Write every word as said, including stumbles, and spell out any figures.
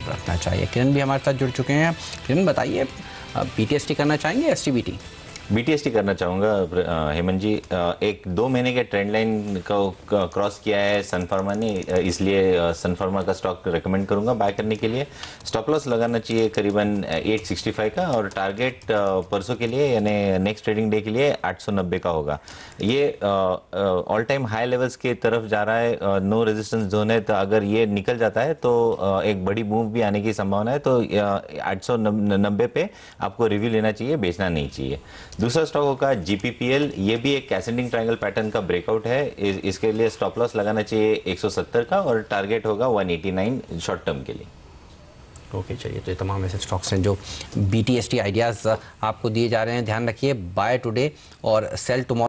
रखना चाहिए। किरण भी हमारे साथ जुड़ चुके हैं। किरण बताइए, बीटीएसटी करना चाहेंगे S T B T? BTST करना चाहूँगा हेमंत जी। एक दो महीने के ट्रेंड लाइन को क्रॉस किया है सन फार्मा ने, इसलिए सन फार्मा का स्टॉक रेकमेंड करूँगा बाय करने के लिए। स्टॉप लॉस लगाना चाहिए करीबन आठ सौ पैंसठ का, और टारगेट परसों के लिए यानी नेक्स्ट ट्रेडिंग डे के लिए आठ सौ नब्बे का होगा। ये ऑल टाइम हाई लेवल्स की तरफ जा रहा है, नो रेजिस्टेंस जोन है, तो अगर ये निकल जाता है तो uh, एक बड़ी मूव भी आने की संभावना है। तो आठ सौ नब्बे पे आपको रिव्यू लेना चाहिए, बेचना नहीं चाहिए। दूसरा स्टॉक होगा जीपीपीएल। ये भी एक एसेंडिंग ट्रायंगल पैटर्न का ब्रेकआउट है, इस, इसके लिए स्टॉप लॉस लगाना चाहिए एक सौ सत्तर का, और टारगेट होगा एक सौ नवासी शॉर्ट टर्म के लिए। ओके okay, चलिए, तो ये तमाम ऐसे स्टॉक्स हैं जो बीटीएसटी आइडियाज़ आपको दिए जा रहे हैं। ध्यान रखिए, बाय टुडे और सेल टुमारो।